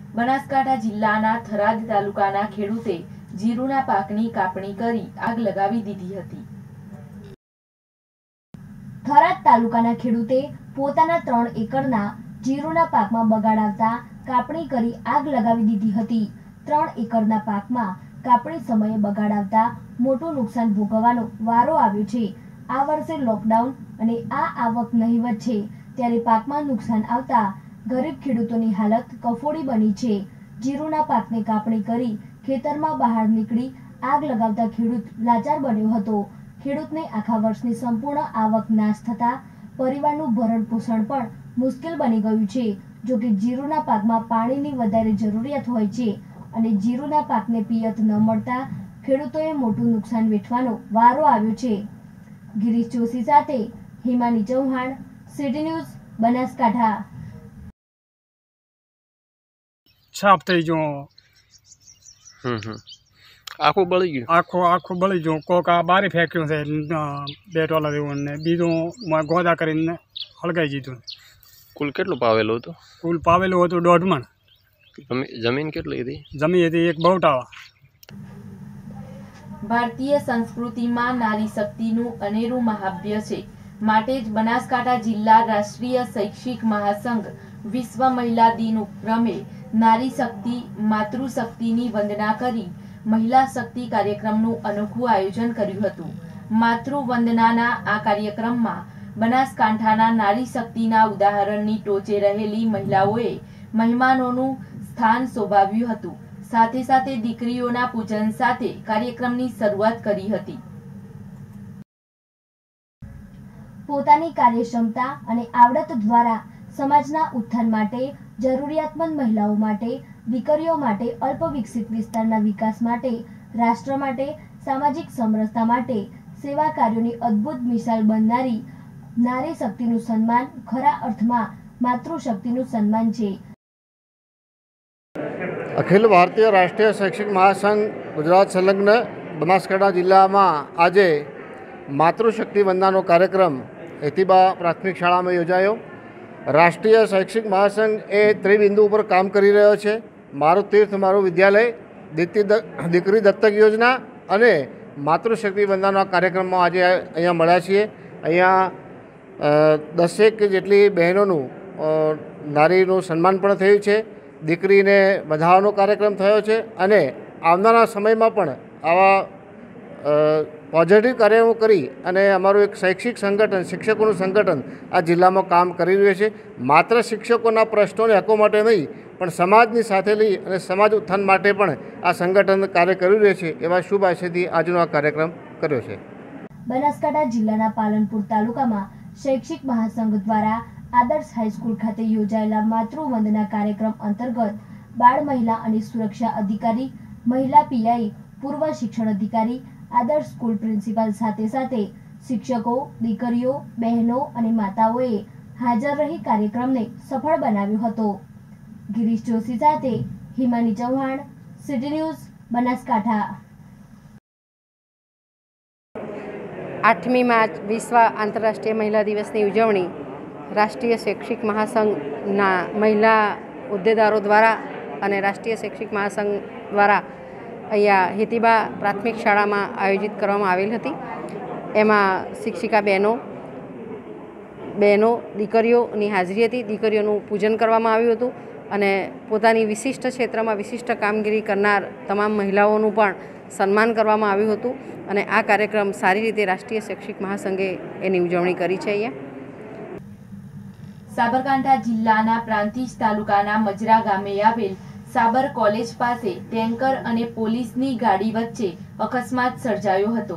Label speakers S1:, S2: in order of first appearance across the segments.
S1: બનાસકાંઠા જિલ્લાના થરાદ તાલુકાના ખેડૂતે જીરુના પાકની કાપણી કરી આગ લગાવી દીધી હતી।
S2: થરાદ તાલુકાના ખેડૂતે પોતાના 3 એકરના જીરુના પાકમાં બગાડ આવતા કાપણી કરી આગ લગાવી દીધી હતી। 3 એકરના પાકમાં કાપણી સમયે બગાડ આવતા મોટું નુકસાન ભોગવવાનો વારો આવ્યો છે। આ વર્ષે લોકડાઉન અને આવક નહીવત છે, ત્યારે પાકમાં નુકસાન આવતા ગરીબ ખેડૂતોની હાલત કફોડી બની છે। જીરુના પાકની કાપણી કરી ખેતરમાં બહાર નીકળી આગ લગાવતા ખેડૂત લાચાર બન્યો હતો। ખેડૂતને આખા વર્ષની સંપૂર્ણ આવક નાશ થતા પરિવારનું ભરણ પોષણ પણ મુશ્કેલ બની ગયું છે। જો કે જીરુના પાકમાં પાણીની વધારે જરૂરિયાત હોય છે અને જીરુના પાકને પિયત ન મળતા ખેડૂતોએ મોટું નુકસાન વેઠવાનો વારો આવ્યો છે। ગિરીશ જોશી સાથે હિમાની ચૌહાણ, સિટી ન્યૂઝ, બનાસકાંઠા।
S3: સાફ થઈ ગયો,
S4: આખું બળી ગયું,
S3: આખું બળી ગયું। કોક આ બારી ફેંક્યું છે 2 ટોલા જેવું, ને બીજું ગોદા કરીને હળગાઈ દીધું।
S4: કુલ કેટલું પાવેલું હતું?
S3: કુલ પાવેલું હતું 1.5 મણ।
S4: જમીન કેટલી હતી?
S3: જમીન હતી 1 બહુટાવા।
S1: ભારતીય સંસ્કૃતિમાં નારી શક્તિનું અનેરું મહાત્મ્ય છે, માટે જ બનાસકાંઠા જિલ્લા રાષ્ટ્રીય શૈક્ષિક મહાસંઘ વિશ્વ મહિલા દિન ઉપક્રમે નારી શક્તિ માતૃશક્તિની વંદના કરી મહિલા શક્તિ કાર્યક્રમનું અનોખું આયોજન કર્યું હતું। માતૃવંદનાના આ કાર્યક્રમમાં બનાસકાંઠાના નારી શક્તિના ઉદાહરણની ટોચે રહેલી મહિલાઓએ મહેમાનોનું સ્થાન શોભાવ્યું હતું। સાથે સાથે દીકરીઓના પૂજન સાથે કાર્યક્રમની શરૂઆત કરી હતી।
S2: પોતાની કાર્યક્ષમતા અને આવડત દ્વારા સમાજના ઉત્થાન માટે, જરૂરિયાતમંદ મહિલાઓ માટે, દીકરીઓ માટે, અલ્પ વિકસિત વિસ્તારના વિકાસ માટે, રાષ્ટ્ર માટે, સામાજિક સમરસતા માટે સેવા કાર્યોની અદ્ભુત મિસાલ બનનારી નારી શક્તિનું સન્માન ખરા અર્થમાં માતૃશક્તિનું સન્માન છે।
S5: અખિલ ભારતીય રાષ્ટ્રીય શૈક્ષિક મહાસંઘ ગુજરાત સંલગ્ન બનાસકાંઠા જિલ્લામાં આજે માતૃશક્તિ વંદનાનો કાર્યક્રમ હેતીબા પ્રાથમિક શાળામાં યોજાયો। રાષ્ટ્રીય શૈક્ષિક મહાસંઘ એ ત્રિબિંદુ ઉપર કામ કરી રહ્યો છે। મારું તીર્થ મારું વિદ્યાલય, દીકરી દત્તક યોજના અને માતૃશક્તિ વંદનાના કાર્યક્રમમાં આજે અહીંયા મળ્યા છીએ। અહીંયા 10 જેટલી બહેનોનું નારીનું સન્માન પણ થયું છે, દીકરીને વધાવવાનો કાર્યક્રમ થયો છે અને આવનારા સમયમાં પણ આવા પોઝિટિવ કાર્યો કરી અને અમારું એક શૈક્ષિક સંગઠન, શિક્ષકોનું સંગઠન આ જિલ્લામાં કામ કરી રહ્યું છે। માત્ર શિક્ષકોના પ્રશ્નોને હકો માટે નહીં, પણ સમાજની સાથે લઈ અને સમાજ ઉત્થાન માટે પણ આ સંગઠન કાર્ય કરી રહ્યું છે। એવા શુભ આશયથી આજનો આ કાર્યક્રમ કર્યો છે।
S2: બનાસકાંઠા જિલ્લાના પાલનપુર તાલુકામાં શૈક્ષિક મહાસંઘ દ્વારા આદર્શ હાઈસ્કૂલ ખાતે યોજાયેલા માતૃવંદના કાર્યક્રમ અંતર્ગત બાળ મહિલા અને સુરક્ષા અધિકારી, મહિલા પીઆઈ, પૂર્વ શિક્ષણ અધિકારી, આદર્શ સ્કૂલ પ્રિન્સિપાલ સાથે શિક્ષકો, દીકરીઓ, બહેનો અને માતાઓએ હાજર રહી કાર્યક્રમને સફળ બનાવ્યો હતો। ગિરીશ જોશી સાથે હિમાની ચૌહાણ, સિટી ન્યૂઝ, બનાસકાંઠા।
S6: 8મી માર્ચ વિશ્વ આંતરરાષ્ટ્રીય મહિલા દિવસની ઉજવણી રાષ્ટ્રીય શૈક્ષિક મહાસંઘના મહિલા હોદ્દેદારો દ્વારા અને રાષ્ટ્રીય શૈક્ષિક મહાસંઘ દ્વારા અહીંયા હેતીબા પ્રાથમિક શાળામાં આયોજિત કરવામાં આવેલ હતી। એમાં શિક્ષિકા બહેનો દીકરીઓની હાજરી હતી। દીકરીઓનું પૂજન કરવામાં આવ્યું હતું અને પોતાની વિશિષ્ટ ક્ષેત્રમાં વિશિષ્ટ કામગીરી કરનાર તમામ મહિલાઓનું પણ સન્માન કરવામાં આવ્યું હતું અને આ કાર્યક્રમ સારી રીતે રાષ્ટ્રીય શૈક્ષિક મહાસંઘે એની ઉજવણી કરી છે। અહીંયા
S1: સાબરકાંઠા જિલ્લાના પ્રાંતિજ તાલુકાના મજરા ગામે આવેલ સાબર કોલેજ પાસે ટેન્કર અને પોલીસની ગાડી વચ્ચે અકસ્માત સર્જાયો હતો।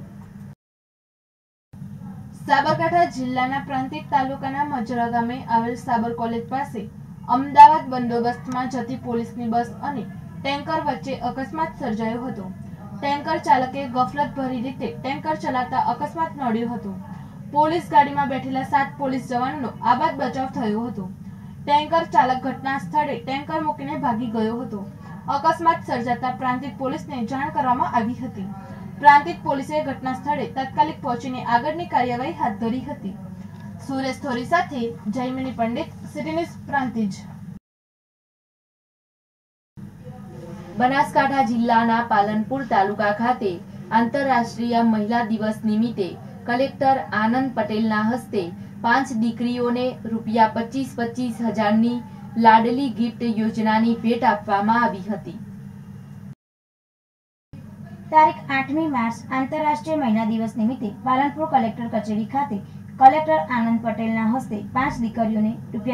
S7: સાબરકાંઠા જિલ્લાના પ્રાંતિજ તાલુકાના મજરા ગામે આવેલ સાબર કોલેજ પાસે અમદાવાદ બંદોબસ્તમાં જતી પોલીસની બસ અને ટેન્કર વચ્ચે અકસ્માત સર્જાયો હતો। ટેન્કર ચાલકે ગફલતભરી રીતે ટેન્કર ચલાવતા અકસ્માત નડ્યો હતો। પોલીસ ગાડીમાં બેઠેલા 7 પોલીસ જવાનોનો આબાદ બચાવ થયો હતો। ટેન્કર ચાલક ઘટના સ્થળે ટેન્કર મૂકીને ભાગી ગયો હતો। અકસ્માત સર્જાતા પ્રાંતિજ પોલીસને જાણ કરવામાં આવી હતી। પ્રાંતિજ પોલીસે ઘટના સ્થળે તાત્કાલિક પહોંચીને આગળની કાર્યવાહી હાથ ધરી હતી। સુરેશ થોરી સાથે જયમિની પંડિત, સિટી ન્યૂઝ, પ્રાંતિજ।
S1: બનાસકાંઠા જિલ્લાના પાલનપુર તાલુકા ખાતે આંતરરાષ્ટ્રીય મહિલા દિવસ નિમિત્તે કલેક્ટર આનંદ પટેલના હસ્તે 5 દીકરીઓને ₹25,000ની લાડલી ગિફ્ટ યોજનાની ભેટ આપવામાં આવી હતી.
S2: તારીખ 8મી માર્ચ આંતરરાષ્ટ્રીય મહિલા દિવસ નિમિત્તે પાલનપુર કલેક્ટર કચેરી ખાતે કલેક્ટર આનંદ પટેલના હસ્તે 5 દીકરીઓને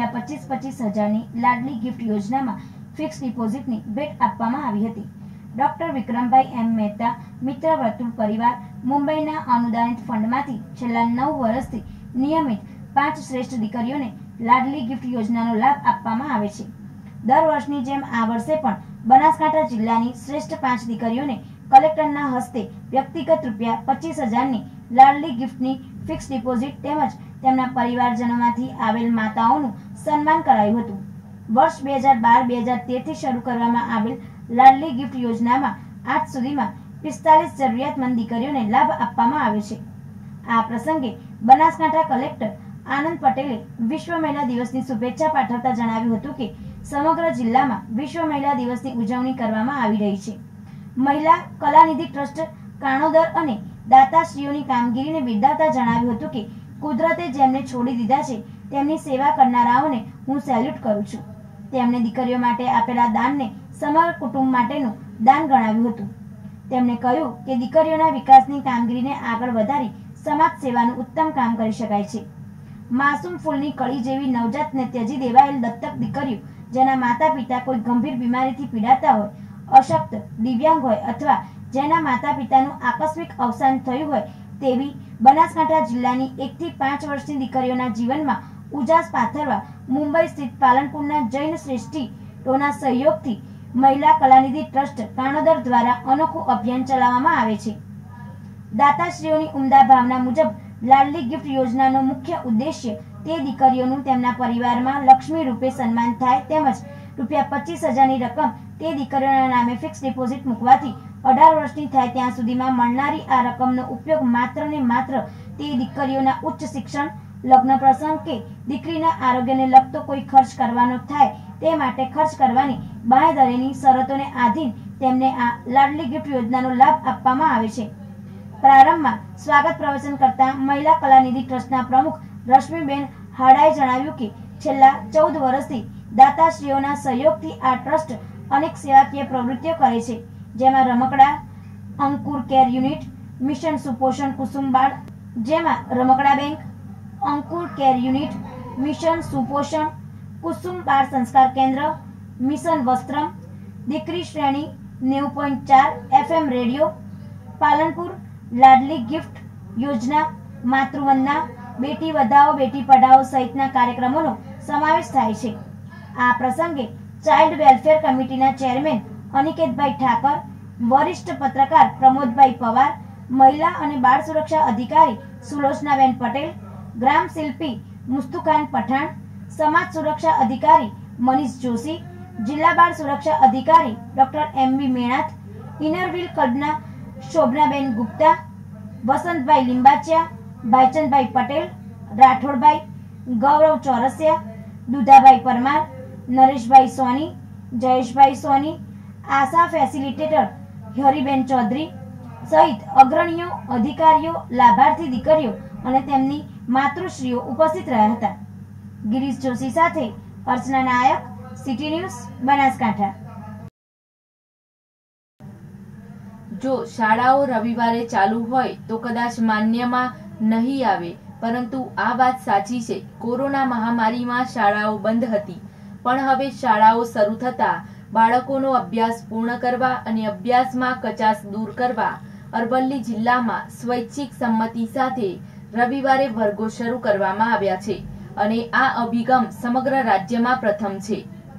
S2: ₹25,000ની લાડલી ગિફ્ટ યોજનામાં ફિક્સ ડિપોઝિટની ભેટ આપવામાં આવી હતી. ડોક્ટર વિક્રમભાઈ એમ મહેતા મિત્ર વર્તુળ પરિવાર મુંબઈના અનુદાનિત ફંડમાંથી છેલ્લા 9 વર્ષથી નિયમિત 5 શ્રેષ્ઠ દીકરીઓને લાડલી ગિફ્ટ યોજનાનો લાભ આપવામાં આવે છે. દર વર્ષની જેમ આ વર્ષે પણ બનાસકાંઠા જિલ્લાની શ્રેષ્ઠ 5 દીકરીઓને કલેક્ટરના હસ્તે વ્યક્તિગત ₹25,000ની લાડલી ગિફ્ટની ફિક્સ ડિપોઝિટ તેમજ તેમના પરિવારજનોમાંથી આવેલ માતાઓનું સન્માન કરાયું હતું. વર્ષ 2012-2013 થી શરૂ કરવામાં આવેલ લાડલી ગિફ્ટ યોજનામાં આજ સુધીમાં 45 જરૂરિયાતમંદ દીકરીઓને લાભ આપવામાં આવ્યો છે. આ પ્રસંગે બનાસકાંઠા કલેક્ટર આનંદ પટેલે વિશ્વ મહિલા દિવસની શુભેચ્છા પાઠવતા જણાવ્યું હતું કે સમગ્ર જિલ્લામાં વિશ્વ મહિલા દિવસની ઉજવણી કરવામાં આવી રહી છે. મહિલા કલાનિધિ ટ્રસ્ટ કાણોદર અને દાતાશ્રીઓની કામગીરીને બિરદાવતા જણાવ્યું હતું કે કુદરતે જેમને છોડી દીધા છે તેમની સેવા કરનારાઓને હું સેલ્યુટ કરું છું. તેમણે દીકરીઓ માટે આપેલા દાનને સમગ્ર કુટુંબ માટેનું દાન ગણાવ્યું હતું. તેમણે કહ્યું કે દીકરીઓના વિકાસની કામગીરીને આગળ વધારી સમાજ સેવાનું ઉત્તમ કામ કરી શકાય છે. માસૂમ ફૂલની કળી જેવી નવજાતને ત્યજી દેવાયેલ દત્તક દીકરીઓ જેના માતા પિતા કોઈ ગંભીર બીમારીથી પીડાતા હોય, અશક્ત, દિવ્યાંગ હોય અથવા જેના માતા પિતાનું આકસ્મિક અવસાન થયું હોય તેવી બનાસકાંઠા જિલ્લાની 1 થી 5 વર્ષની દીકરીઓના જીવનમાં ઉજાસ પાથરવા મુંબઈ સ્થિત પાલનપુરના જૈન શ્રેષ્ઠીઓના સહયોગથી મહિલા કલાનિધિ ટ્રસ્ટ કાણોદર દ્વારા અનોખું અભિયાન ચલાવવામાં આવે છે. દાતાશ્રીઓની ઉમદા ભાવના મુજબ લાડલી ગિફ્ટ યોજનાનો મુખ્ય ઉદ્દેશ્ય તે દીકરીઓનું તેમના પરિવારમાં લક્ષ્મી રૂપે સન્માન થાય તેમજ ₹25,000ની રકમ તે દીકરીઓના નામે ફિક્સ ડિપોઝિટ મૂકવાથી 18 વર્ષની થાય ત્યાં સુધીમાં મળનારી આ રકમનો ઉપયોગ માત્ર ને માત્ર તે દીકરીઓના ઉચ્ચ શિક્ષણ, લગ્ન પ્રસંગ કે દીકરીના આરોગ્યને લગતો કોઈ ખર્ચ કરવાનો થાય તે માટે ખર્ચ કરવાની બાંહેધરીની શરતોને આધીન તેમને આ લાડલી ગિફ્ટ યોજનાનો લાભ આપવામાં આવે છે. પ્રારંભમાં સ્વાગત પ્રવચન કરતા મહિલા કલાનિધિ ટ્રસ્ટના પ્રમુખ રશ્મિબેન હાડાએ જણાવ્યું કે છેલ્લા 14 વર્ષથી દાતાશ્રીઓના સહયોગથી આ ટ્રસ્ટ અનેક સેવાકીય પ્રવૃત્તિઓ કરે છે, જેમાં રમકડા, Ankur care unit, mission Suposhan Kusumbal, જેમાં રમકડા bank, Ankur care unit, mission Suposhan Kusumbal સંસ્કાર કેન્દ્ર, મિશન વસ્ત્રમ, દીકરી શ્રેણી 90.4 FM radio, Palanpur Ladli gift યોજના, માતૃવંદના, બેટી બચાવો બેટી પઢાઓ સહિતના કાર્યક્રમોનો સમાવેશ થાય છે. આ પ્રસંગે ચાઇલ્ડ વેલફેર કમિટીના ચેરમેન અનિકેતભાઈ ઠાકર, વરિષ્ઠ પત્રકાર પ્રમોદભાઈ પવાર, મહિલા અને બાળ સુરક્ષા અધિકારી સુલોચનાબેન પટેલ, ગ્રામ શિલ્પી મુસ્તુખાન પઠાણ, સમાજ સુરક્ષા અધિકારી મનીષ જોશી, જિલ્લા બાળ સુરક્ષા અધિકારી ડોક્ટર MB મેણાથ, ઇનરવ્હીલ ક્લબના શોભનાબેન ગુપ્તા, વસંતભાઈ લિંબાચિયા, ભાઈચંદભાઈ પટેલ, રાઠોડભાઈ, ગૌરવ ચોરસિયા, દુધાભાઈ પરમાર, નરેશભાઈ સોની, જયેશભાઈ સોની, આશા ફેસિલિટેટર હરિબેન ચૌધરી સહિત અગ્રણીઓ, અધિકારીઓ, લાભાર્થી દીકરીઓ અને તેમની માતૃશ્રીઓ ઉપસ્થિત રહ્યા હતા. ગિરીશ જોશી સાથે અર્ચના નાયક, સિટી ન્યૂઝ, બનાસકાંઠા.
S1: જો શાળાઓ રવિવારે ચાલુ હોય તો કદાચ માન્યમાં નહીં આવે, પરંતુ આ વાત સાચી છે. કોરોના મહામારીમાં શાળાઓ બંધ હતી, પણ હવે શાળાઓ શરૂ થતા બાળકોનો અભ્યાસ પૂર્ણ કરવા અને અભ્યાસમાં કચાશ દૂર કરવા અરવલ્લી જિલ્લામાં સ્વૈચ્છિક સંમતિ સાથે રવિવારે વર્ગો શરૂ કરવામાં આવ્યા છે અને આ અભિગમ સમગ્ર રાજ્યમાં પ્રથમ છે.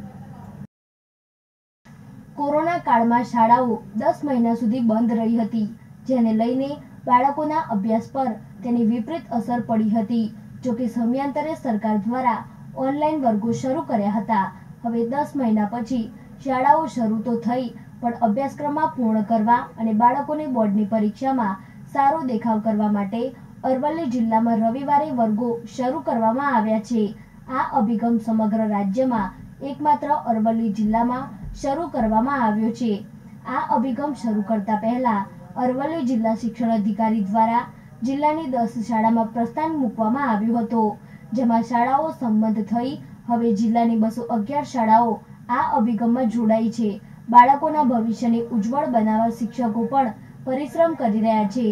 S2: કોરોના કાળમાં શાળાઓ 10 મહિના સુધી બંધ રહી હતી, જેને લઈને બાળકોના અભ્યાસ પર તેની વિપરીત અસર પડી હતી. જોકે સમયાંતરે સરકાર દ્વારા ઓનલાઈન વર્ગો શરૂ કર્યા હતા. હવે 10 મહિના પછી શાળાઓ શરૂ તો થઈ, પણ અભ્યાસક્રમમાં પૂર્ણ કરવા અને બાળકોને બોર્ડની પરીક્ષામાં સારો દેખાવ કરવા માટે અરવલ્લી જિલ્લામાં રવિવારે વર્ગો શરૂ કરવામાં આવ્યા છે. આ અભિગમ સમગ્ર રાજ્યમાં એકમાત્ર અરવલ્લી જિલ્લામાં શરૂ કરવામાં આવ્યો છે. આ અભિગમ શરૂ કરતા પહેલા અરવલ્લી જિલ્લા શિક્ષણ અધિકારી દ્વારા જિલ્લાની 10 શાળામાં પ્રસ્થાન મૂકવામાં આવ્યો હતો, જેમાં શાળાઓ સંમત થઈ હવે જિલ્લાની 211 શાળાઓ આ અભિગમમાં જોડાઈ છે. બાળકોના ભવિષ્યને ઉજ્જવળ બનાવવા શિક્ષકો પણ પરિશ્રમ કરી રહ્યા છે.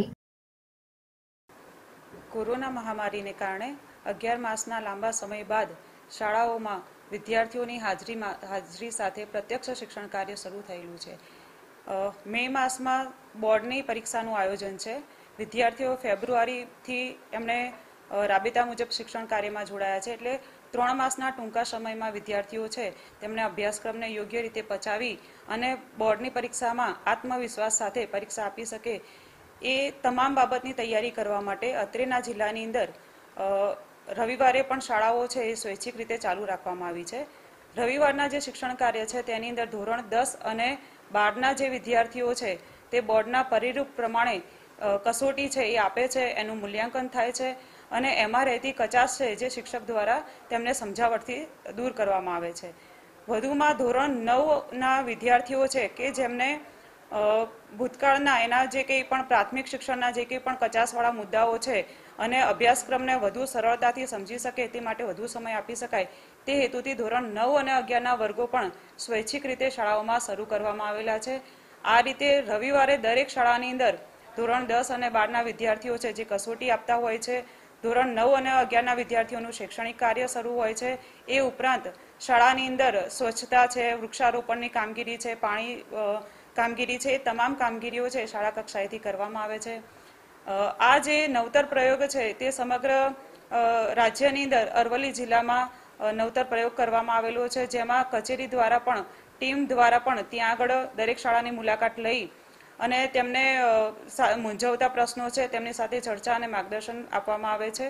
S8: કોરોના મહામારીને કારણે 11 માસના લાંબા સમય બાદ શાળાઓમાં વિદ્યાર્થીઓની હાજરી સાથે પ્રત્યક્ષ શિક્ષણ કાર્ય શરૂ થયેલું છે. મે માસમાં બોર્ડની પરીક્ષાનું આયોજન છે. વિદ્યાર્થીઓ ફેબ્રુઆરીથી એમણે રાબેતા મુજબ શિક્ષણ કાર્યમાં જોડાયા છે. એટલે 3 માસના ટૂંકા સમયમાં વિદ્યાર્થીઓ છે તેમણે અભ્યાસક્રમને યોગ્ય રીતે પચાવી અને બોર્ડની પરીક્ષામાં આત્મવિશ્વાસ સાથે પરીક્ષા આપી શકે એ તમામ બાબતની તૈયારી કરવા માટે અત્રેના જિલ્લાની અંદર રવિવારે પણ શાળાઓ છે એ સ્વૈચ્છિક રીતે ચાલુ રાખવામાં આવી છે. રવિવારના જે શિક્ષણ કાર્ય છે તેની અંદર ધોરણ 10 અને 12ના જે વિદ્યાર્થીઓ છે તે બોર્ડના પરિરૂપ પ્રમાણે કસોટી છે એ આપે છે, એનું મૂલ્યાંકન થાય છે અને એમાં રહેતી કચાશ છે જે શિક્ષક દ્વારા તેમને સમજાવટથી દૂર કરવામાં આવે છે. વધુમાં ધોરણ 9ના વિદ્યાર્થીઓ છે કે જેમને ભૂતકાળના એના જે કંઈ પણ પ્રાથમિક શિક્ષણના જે કંઈ પણ કચાશવાળા મુદ્દાઓ છે અને અભ્યાસક્રમને વધુ સરળતાથી સમજી શકે તે માટે વધુ સમય આપી શકાય તે હેતુથી ધોરણ 9 અને 11ના વર્ગો પણ સ્વૈચ્છિક રીતે શાળાઓમાં શરૂ કરવામાં આવેલા છે. આ રીતે રવિવારે દરેક શાળાની અંદર ધોરણ 10 અને 12ના વિદ્યાર્થીઓ છે જે કસોટી આપતા હોય છે. ધોરણ 9 અને 11ના વિદ્યાર્થીઓનું શૈક્ષણિક કાર્ય શરૂ હોય છે. એ ઉપરાંત શાળાની અંદર સ્વચ્છતા છે, વૃક્ષારોપણની કામગીરી છે, પાણી કામગીરી છે, એ તમામ કામગીરીઓ છે શાળા કક્ષાએથી કરવામાં આવે છે. આ જે નવતર પ્રયોગ છે તે સમગ્ર રાજ્યની અંદર અરવલ્લી જિલ્લામાં નવતર પ્રયોગ કરવામાં આવેલો છે, જેમાં કચેરી દ્વારા પણ ટીમ દ્વારા પણ ત્યાં આગળ દરેક શાળાની મુલાકાત લઈ અને તેમને મૂંઝવતા પ્રશ્નો છે તેમની સાથે ચર્ચા અને માર્ગદર્શન આપવામાં આવે છે.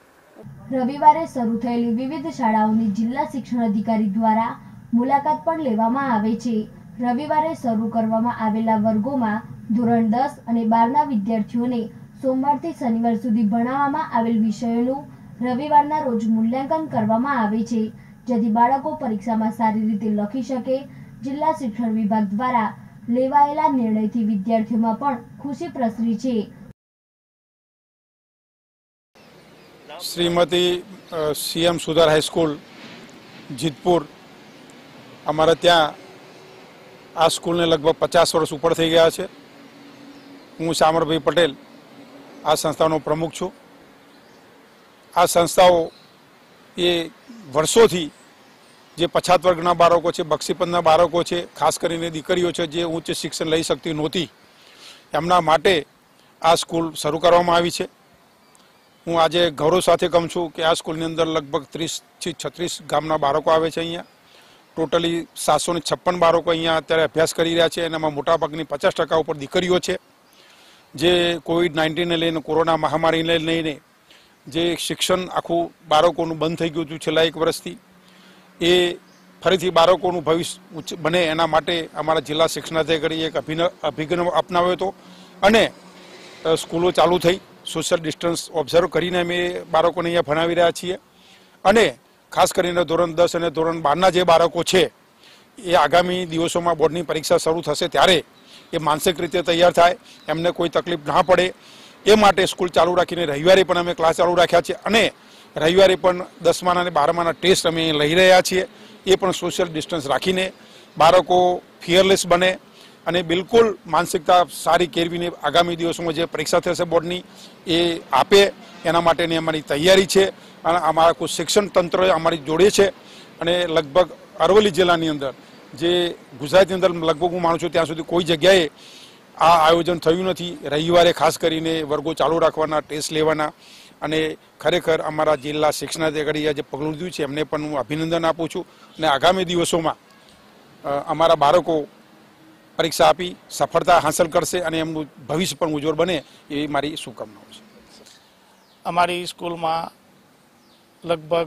S2: રવિવારે શરૂ થયેલી વિવિધ શાળાઓની જિલ્લા શિક્ષણ અધિકારી દ્વારા મુલાકાત પણ લેવામાં આવે છે. રવિવારે શરૂ કરવામાં આવેલા વર્ગોમાં ધોરણ 10 અને 12ના વિદ્યાર્થીઓને સોમવારથી શનિવાર સુધી ભણાવવામાં આવેલ વિષયોનું રવિવારના રોજ મૂલ્યાંકન કરવામાં આવે છે, જેથી બાળકો પરીક્ષામાં સારી રીતે લખી શકે. જિલ્લા શિક્ષણ વિભાગ દ્વારા લેવાયેલા નિર્ણયથી વિદ્યાર્થીઓમાં પણ ખુશી પ્રસરી છે.
S9: શ્રીમતી સીએમ સુધાર હાઈસ્કૂલ જીતપુર, અમારા ત્યાં આ સ્કૂલને લગભગ 50 વર્ષ ઉપર થઈ ગયા છે. હું શામરભાઈ પટેલ આ સંસ્થાનો પ્રમુખ છું. આ સંસ્થાઓ એ વર્ષોથી જે પછાત વર્ગના બાળકો છે, બક્ષીપંથના બાળકો છે, ખાસ કરીને દીકરીઓ છે જે ઉચ્ચ શિક્ષણ લઈ શકતી નહોતી, એમના માટે આ સ્કૂલ શરૂ કરવામાં આવી છે. હું આજે ગૌરવ સાથે કહું છું કે આ સ્કૂલની અંદર લગભગ 30થી 36 ગામના બાળકો આવે છે. અહીંયા ટોટલી 756 બાળકો અહીંયા અત્યારે અભ્યાસ કરી રહ્યા છે અને એમાં મોટાભાગની 50% ઉપર દીકરીઓ છે. જે કોવિડ-19ને લઈને, કોરોના મહામારીને લઈને જે શિક્ષણ આખું બાળકોનું બંધ થઈ ગયું હતું છેલ્લા 1 વર્ષથી, એ ફરીથી બાળકોનું ભવિષ્ય બને એના માટે અમારા જિલ્લા શિક્ષણાધિકારીએ એક અભિગમ અપનાવ્યો હતો અને સ્કૂલો ચાલુ થઈ. સોશિયલ ડિસ્ટન્સ ઓબ્ઝર્વ કરીને અમે બાળકોને અહીંયા ભણાવી રહ્યા છીએ અને ખાસ કરીને ધોરણ 10 અને ધોરણ 12ના જે બાળકો છે એ આગામી દિવસોમાં બોર્ડની પરીક્ષા શરૂ થશે ત્યારે એ માનસિક રીતે તૈયાર થાય, એમને કોઈ તકલીફ ના પડે એ માટે સ્કૂલ ચાલુ રાખીને રવિવારે પણ અમે ક્લાસ ચાલુ રાખ્યા છે અને રવિવારે પણ 10મા અને 12માના ટેસ્ટ અમે લઈ રહ્યા છીએ. એ પણ સોશિયલ ડિસ્ટન્સ રાખીને બાળકો ફિયરલેસ બને અને બિલકુલ માનસિકતા સારી કેળવીને આગામી દિવસોમાં જે પરીક્ષા થશે બોર્ડની એ આપે એના માટેની અમારી તૈયારી છે. અને અમારા કોઈ શિક્ષણ તંત્ર અમારી જોડે છે અને લગભગ અરવલ્લી જિલ્લાની અંદર જે ગુજરાતની અંદર લગભગ હું માનું છું ત્યાં સુધી કોઈ જગ્યાએ આ આયોજન થયું નથી. રવિવારે ખાસ કરીને વર્ગો ચાલુ રાખવાના, ટેસ્ટ લેવાના અને ખરેખર અમારા જિલ્લા શિક્ષણાધિકારીએ જે પગલું લીધું છે એમને પણ હું અભિનંદન આપું છું અને આગામી દિવસોમાં અમારા બાળકો પરીક્ષા આપી સફળતા હાંસલ કરશે અને એમનું ભવિષ્ય પણ ઉજ્જવળ બને એવી મારી શુભકામનાઓ છે.
S10: અમારી સ્કૂલમાં લગભગ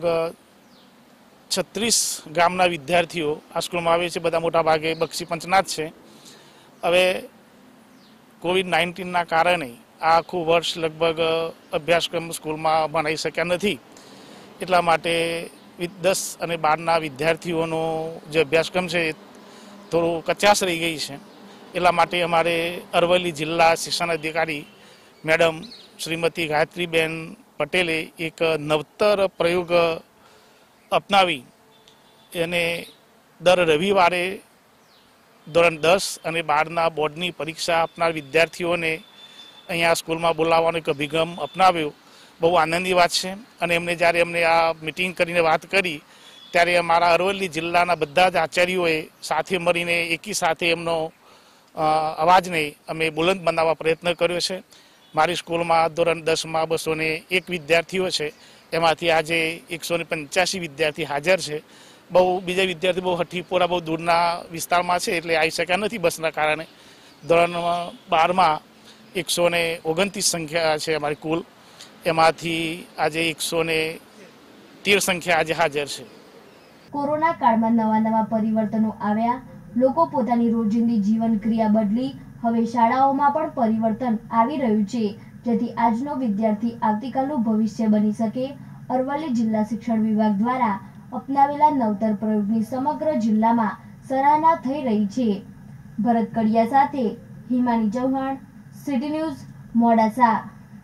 S10: 36 ગામના વિદ્યાર્થીઓ આ સ્કૂલમાં આવે છે. બધા મોટા ભાગે બક્ષીપંથના જ છે. હવે કોવિડ-19ના કારણે આ આખું વર્ષ લગભગ અભ્યાસક્રમ સ્કૂલમાં ભણાઈ શક્યા નથી. એટલા માટે 10 અને 12ના વિદ્યાર્થીઓનો જે અભ્યાસક્રમ છે થોડું કચાશ રહી ગઈ છે. એટલા માટે અમારે અરવલ્લી જિલ્લા શિક્ષણ અધિકારી મેડમ શ્રીમતી ગાયત્રીબેન પટેલે એક નવતર પ્રયોગ અપનાવી એને દર રવિવારે ધોરણ 10 અને 12ના બોર્ડની પરીક્ષા આપનાર વિદ્યાર્થીઓને અહીંયા સ્કૂલમાં બોલાવવાનો એક અભિગમ અપનાવ્યો. બહુ આનંદની વાત છે. અને એમને જ્યારે અમને આ મિટિંગ કરીને વાત કરી ત્યારે અમારા અરવલ્લી જિલ્લાના બધા જ આચાર્યોએ સાથે મળીને એકી સાથે એમનો અવાજને અમે બુલંદ બનાવવા પ્રયત્ન કર્યો છે. મારી સ્કૂલમાં ધોરણ 10માં 201 વિદ્યાર્થીઓ છે. એમાંથી આજે 185 વિદ્યાર્થી હાજર છે. બીજા વિદ્યાર્થી બહુ હઠીપોરા બહુ દૂરના વિસ્તારમાં છે એટલે આવી શક્યા નથી બસના કારણે. ધોરણ 12માં 129 સંખ્યા છે અમારી કુલ. એમાંથી આજે 113 સંખ્યા આજે હાજર છે.
S2: કોરોના કાળમાં નવા પરિવર્તનો આવ્યા. લોકો પોતાની રોજિંદી જીવન ક્રિયા બદલી હવે શાળાઓમાં પણ પરિવર્તન આવી રહ્યું છે, જેથી આજનો વિદ્યાર્થી આવતીકાલનું ભવિષ્ય બની શકે. અરવલ્લી જિલ્લા શિક્ષણ વિભાગ દ્વારા અપનાવેલા નવતર પ્રયોગની સમગ્ર જિલ્લામાં સરાહના થઈ રહી છે. ભરત કડિયા સાથે હિમાની ચૌહાણ, સિટી ન્યૂઝ, મોડાસા.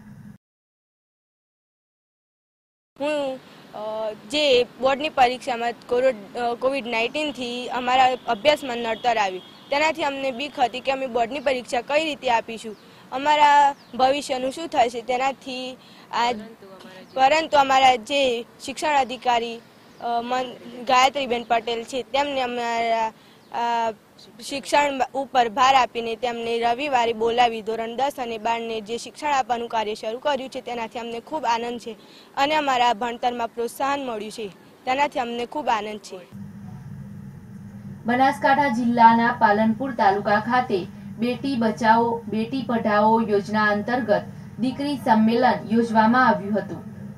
S11: હું જે બોર્ડની પરીક્ષામાં COVID-19થી અમારા અભ્યાસમાં નડતર આવ્યું, તેનાથી અમને બીક હતી કે અમે બોર્ડની પરીક્ષા કઈ રીતે આપીશું, અમારા ભવિષ્યનું શું થશે તેનાથી. પરંતુ અમારા જે શિક્ષણ અધિકારી ગાયત્રીબેન પટેલ છે તેમને અમારા શિક્ષણ ઉપર ભાર આપીને તેમને રવિવારે બોલાવી ધોરણ 10 અને 12ને જે શિક્ષણ આપવાનું કાર્ય શરૂ કર્યું છે તેનાથી અમને ખૂબ આનંદ છે અને અમારા ભણતરમાં પ્રોત્સાહન મળ્યું છે તેનાથી અમને ખૂબ આનંદ છે.
S1: બનાસકાંઠા જિલ્લાના પાલનપુર તાલુકા ખાતે બેટી બચાવો બેટી પઢાઓ યોજના અંતર્ગત દીકરી સંમેલન યોજવામાં આવ્યું હતું.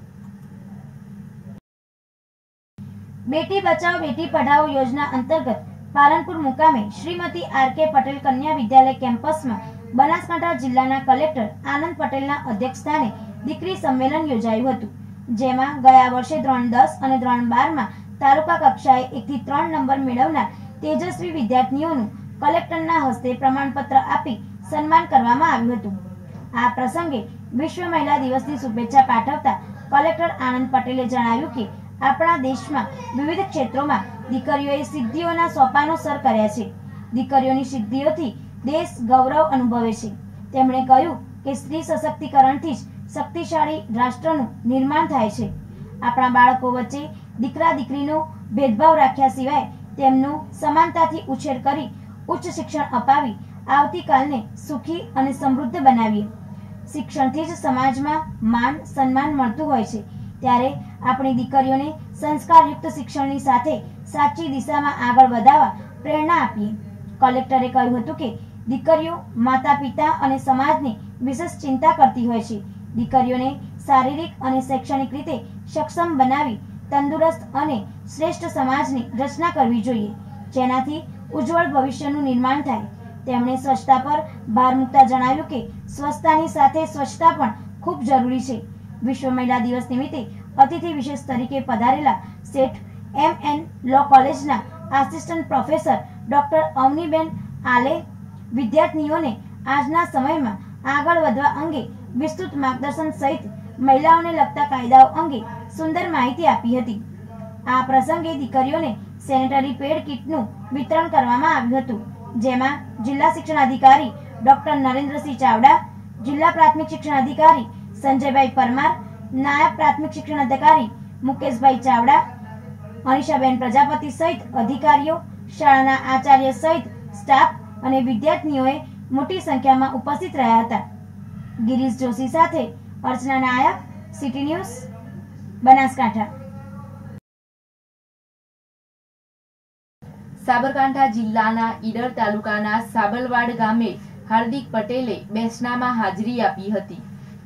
S2: બેટી બચાવો બેટી પઢાઓ યોજના અંતર્ગત પાલનપુર મુકામે શ્રીમતી R.K. પટેલ કન્યા વિદ્યાલય કેમ્પસમાં બનાસકાંઠા જિલ્લાના કલેક્ટર આનંદ પટેલના અધ્યક્ષસ્થાને દીકરી સંમેલન યોજાયું હતું, જેમાં ગયા વર્ષે ધોરણ 10 અને ધોરણ 12માં તાલુકા કક્ષાએ 1 થી 3 નંબર મેળવનાર તેજસ્વી વિદ્યાર્થીઓનું કલેક્ટરના હસ્તે પ્રમાણપત્ર આપી સન્માન કરવામાં આવ્યું હતું. આ પ્રસંગે વિશ્વ મહિલા દિવસની શુભેચ્છા પાઠવતા કલેક્ટર આનંદ પટેલે જણાવ્યું કે આપણા દેશમાં વિવિધ ક્ષેત્રોમાં દીકરીઓએ સિદ્ધિઓના સોપાનો સર કર્યા છે. દીકરીઓની સિદ્ધિઓથી દેશ ગૌરવ અનુભવે છે. તેમણે કહ્યું કે સ્ત્રી સશક્તિકરણથી જ શક્તિશાળી રાષ્ટ્રનું નિર્માણ થાય છે. આપણા બાળકો વચ્ચે દીકરા દીકરીનો ભેદભાવ રાખ્યા સિવાય તેમનું સમાનતાથી ઉછેર કરી ઉચ્ચ શિક્ષણ અપાવી આવતીકાલને સુખી અને સમૃદ્ધ બનાવીએ. શિક્ષણથી જ સમાજમાં માન સન્માન મળતું હોય છે, ત્યારે આપણી દીકરીઓને સંસ્કારયુક્ત શિક્ષણની સાથે સાચી દિશામાં આગળ વધારવા પ્રેરણા આપીએ. કલેક્ટરે કહ્યું હતું કે દીકરીઓ માતા પિતા અને સમાજની વિશેષ ચિંતા કરતી હોય છે. દીકરીઓને શારીરિક અને શૈક્ષણિક રીતે સક્ષમ બનાવી તંદુરસ્ત અને શ્રેષ્ઠ સમાજની રચના કરવી જોઈએ, જેનાથી ઉજ્જવળ ભવિષ્યનું નિર્માણ થાય. તેમણે સ્વચ્છતા પર ભાર મૂકતા જણાવ્યું કે સ્વચ્છતાની સાથે સ્વચ્છતા પણ ખૂબ જરૂરી છે. વિશ્વ મહિલા દિવસ નિમિત્તે અતિથિ વિશેષ તરીકે પધારેલા શેઠ M.N. લો કોલેજના આસિસ્ટન્ટ પ્રોફેસર ડોક્ટર અવનીબેન આલે વિદ્યાર્થીઓને આજના સમયમાં આગળ વધવા અંગે વિસ્તૃત માર્ગદર્શન સહિત મહિલાઓને લગતા કાયદાઓ અંગે સુંદર માહિતી આપી હતી. આ પ્રસંગે દીકરીઓને સેનેટરી પેડ કિટનું વિતરણ કરવામાં આવ્યું હતું, જેમાં જિલ્લા શિક્ષણ અધિકારી ડોક્ટર નરેન્દ્રસિંહ ચાવડા, જિલ્લા પ્રાથમિક શિક્ષણ અધિકારી સંજયભાઈ પરમાર, નાયબ પ્રાથમિક શિક્ષણ અધિકારી મુકેશભાઈ ચાવડા, અનિશાબેન પ્રજાપતિ સહિત અધિકારીઓ, શાળાના આચાર્ય સહિત સ્ટાફ અને વિદ્યાર્થીઓએ મોટી સંખ્યામાં ઉપસ્થિત રહ્યા હતા. ગિરીશ જોશી સાથે અર્ચના નાયક, સિટી ન્યૂઝ, બનાસકાંઠા.
S1: સાબરકાંઠા જિલ્લાના ઈડર તાલુકાના સાબલવાડ ગામે હાર્દિક પટેલે બેસણામાં હાજરી આપી હતી.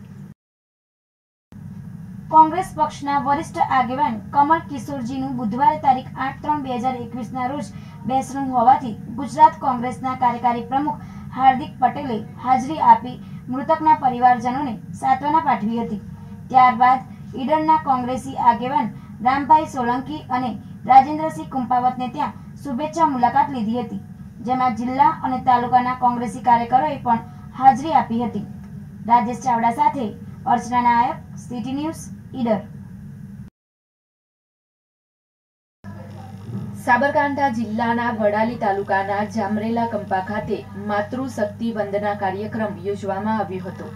S2: કોંગ્રેસ પક્ષના વરિષ્ઠ આગેવાન કમલ કિશોરજીનું બુધવારે તારીખ 8/3/2021 રોજ બેસણું હોવાથી ગુજરાત કોંગ્રેસના કાર્યકારી પ્રમુખ હાર્દિક પટેલે હાજરી આપી મૃતકના પરિવારજનોને સાંત્વના પાઠવી હતી. ત્યારબાદ ઈડરના કોંગ્રેસી આગેવાન રામભાઈ સોલંકી અને રાજેન્દ્રસિંહ કુંપાવતને ત્યાં શુભેચ્છા મુલાકાત લીધી હતી.
S12: જેમાં જિલ્લા અને તાલુકાના કોંગ્રેસી કાર્યકરોએ પણ હાજરી આપી હતી। રાજેશ ચાવડા સાથે અર્ચના નાયક, સિટી ન્યૂઝ, ઈડર।
S1: સાબરકાંઠા જિલ્લાના વડાલી તાલુકાના જામરેલા કંપા ખાતે માતૃશક્તિ વંદના કાર્યક્રમ યોજવામાં આવ્યો હતો।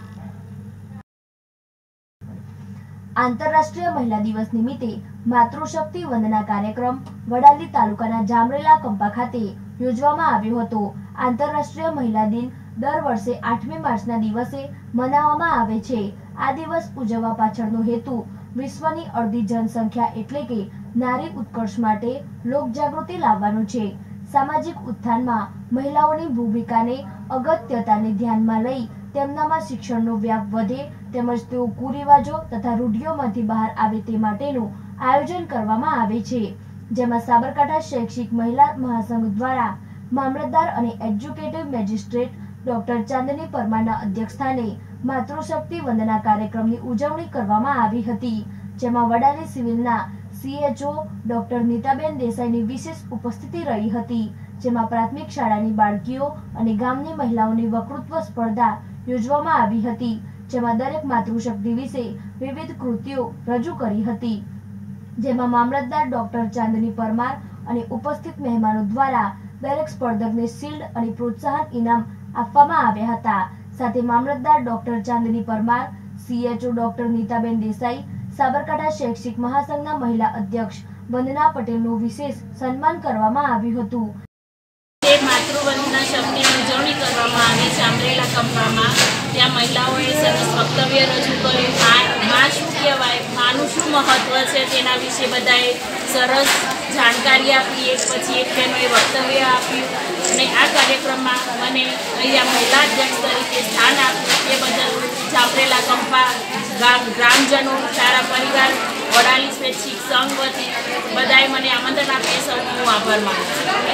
S2: આંતરરાષ્ટ્રીય મહિલા દિવસ નિમિત્તે માતૃશક્તિ વંદના કાર્યક્રમ વડાલી તાલુકાના જામરેલા કંપા ખાતે યોજવામાં આવ્યો હતો। આંતરરાષ્ટ્રીય મહિલા દિન દર વર્ષે 8મી માર્ચના દિવસે મનાવવામાં આવે છે। આ દિવસ ઉજવવા પાછળનો હેતુ વિશ્વની અડધી જનસંખ્યા એટલે કે નારી ઉત્કર્ષ માટે લોકજાગૃતિ લાવવાનો છે। સામાજિક ઉત્થાનમાં મહિલાઓની ભૂમિકાને અગત્યતાને ધ્યાનમાં લઈ તેમનામાં શિક્ષણનો વ્યાપ વધે તેમજ તેઓ કુરિવાજો તથા રૂઢિઓમાંથી બહાર આવે તે માટેનું આયોજન કરવામાં આવે છે। જેમાં સાબરકાંઠા શૈક્ષિક મહિલા મહાસંઘ દ્વારા મામલતદાર અને એજ્યુકેટિવ મેજિસ્ટ્રેટ ડોક્ટર ચાંદની પરમારના અધ્યક્ષસ્થાને માતૃશક્તિ વંદના કાર્યક્રમની ઉજવણી કરવામાં આવી હતી। જેમાં વડાલી સિવિલના CHO ડોક્ટર નીતાબેન દેસાઈની વિશેષ ઉપસ્થિતિ રહી હતી। જેમાં પ્રાથમિક શાળાની બાળકીઓ અને ગામની મહિલાઓની વક્તૃત્વ સ્પર્ધા યોજવામાં આવી હતી। જેમાં દરેક માતૃશક્તિ વિશે વિવિધ કૃતિઓ રજૂ કરી હતી। જેમાં મામલતદાર ડોક્ટર ચાંદની પરમાર અને ઉપસ્થિત મહેમાનો દ્વારા દરેક સ્પર્ધકને શિલ્ડ અને પ્રોત્સાહન ઇનામ આપવામાં આવ્યા હતા। સાથે મામલતદાર doctor Chandni Parmar, CHO doctor Nitaben Desai, Sabarkantha શૈક્ષિક મહાસંઘના મહિલા અધ્યક્ષ વંદના પટેલનું વિશેષ સન્માન કરવામાં આવ્યું હતું।
S13: માતૃવંદના શક્તિની ઉજવણી કરવામાં આવી જામરેલા કંપામાં। ત્યાં મહિલાઓએ સરસ વક્તવ્ય રજૂ કર્યું। માં શું કહેવાય, માનું શું મહત્વ છે તેના વિશે બધાએ સરસ જાણકારી આપી। એક પછી એક તેનું વક્તવ્ય આપ્યું અને આ કાર્યક્રમમાં મને અહીંયા મહિલા અધ્યક્ષ તરીકે સ્થાન આપ્યું તે બદલ જામરેલા કંપા ગ્રામજનો, સારા પરિવાર, વડાલી સ્વૈચ્છિક સંઘ વતી બધાએ મને આમંત્રણ આપી સૌનો હું આભાર માનું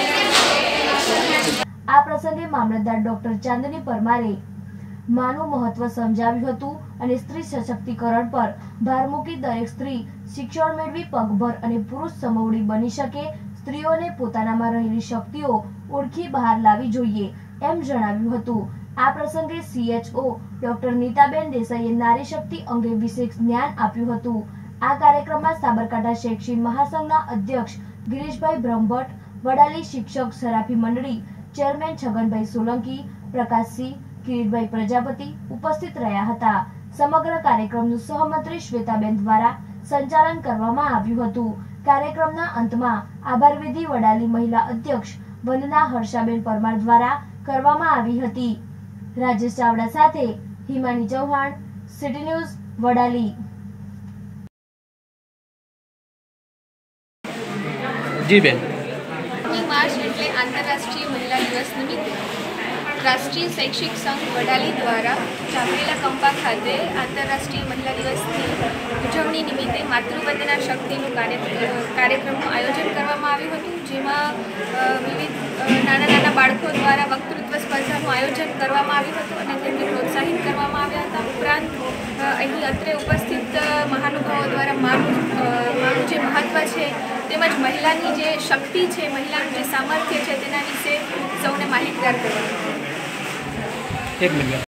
S13: છું।
S2: આ પ્રસંગે મામલતદાર ડોક્ટર ચાંદની પરમારે માનું મહત્વ સમજાવ્યું હતું અને સ્ત્રી સશક્તિકરણ પર ભાર મૂકી દરેક સ્ત્રી શિક્ષણ મેળવી પગભર અને પુરુષ સમોવડી બની શકે, સ્ત્રીઓને પોતાનામાં રહેલી શક્તિઓ ઓળખી બહાર લાવવી જોઈએ એમ જણાવ્યું હતું। આ પ્રસંગે CHO ડોક્ટર નીતાબેન દેસાઈએ નારી શક્તિ અંગે વિશેષ જ્ઞાન આપ્યું હતું। આ કાર્યક્રમમાં સાબરકાંઠા શૈક્ષિક મહાસંઘના અધ્યક્ષ ગિરીશભાઈ બ્રહ્મભટ્ટ, વડાલી શિક્ષક સરાફી મંડળી ચેરમેન છગનભાઈ સોલંકી, પ્રકાશસિંહ, કિરીટભાઈ પ્રજાપતિ ઉપસ્થિત રહ્યા હતા। સમગ્ર કાર્યક્રમનું સહમંત્રી શ્વેતાબેન દ્વારા સંચાલન કરવામાં આવ્યું હતું। કાર્યક્રમના અંતમાં આભાર વિધિ વડાલી મહિલા અધ્યક્ષ વંદના હર્ષાબેન પરમાર દ્વારા કરવામાં આવી હતી। રાજેશ ચાવડા સાથે હિમાની ચૌહાણ, સિટી ન્યૂઝ, વડાલી।
S14: જી બેન,
S15: માર્ચ એટલે આંતરરાષ્ટ્રીય મહિલા દિવસ નિમિત્તે રાષ્ટ્રીય શૈક્ષિક સંઘ વડાલી દ્વારા જામરેલા કંપા ખાતે આંતરરાષ્ટ્રીય મહિલા દિવસની ઉજવણી નિમિત્તે માતૃવંદના શક્તિનું કાર્યક્રમનું આયોજન કરવામાં આવ્યું હતું। જેમાં વિવિધ નાના બાળકો દ્વારા વક્તૃત્વ સ્પર્ધાનું આયોજન કરવામાં આવ્યું હતું અને તેમને પ્રોત્સાહિત કરવામાં આવ્યા હતા। ઉપરાંત અહીં અત્રે ઉપસ્થિત મહાનુભાવો દ્વારા માનું જે મહત્ત્વ છે તેમજ મહિલાની જે શક્તિ છે, મહિલાનું જે સામર્થ્ય છે તેના વિશે સૌને માહિતગાર કરવામાં આવ્યું।
S14: એક મિનિટ।